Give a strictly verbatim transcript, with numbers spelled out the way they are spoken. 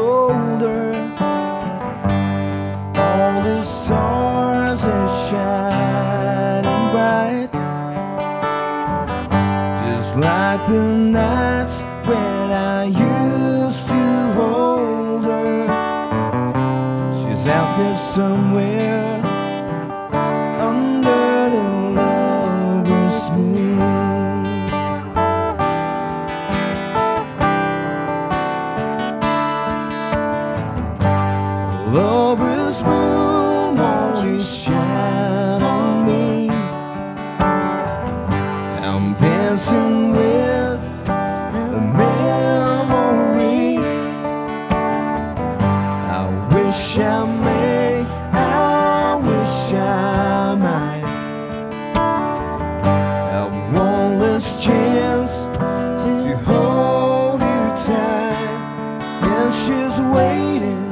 shoulder. All the stars are shining bright, just like the nights when I used to hold her. She's out there somewhere under the lover's moon. Lover's moon always shine on me. I'm dancing with a memory. I wish I may, I wish I might have one last chance to hold you tight. And she's waiting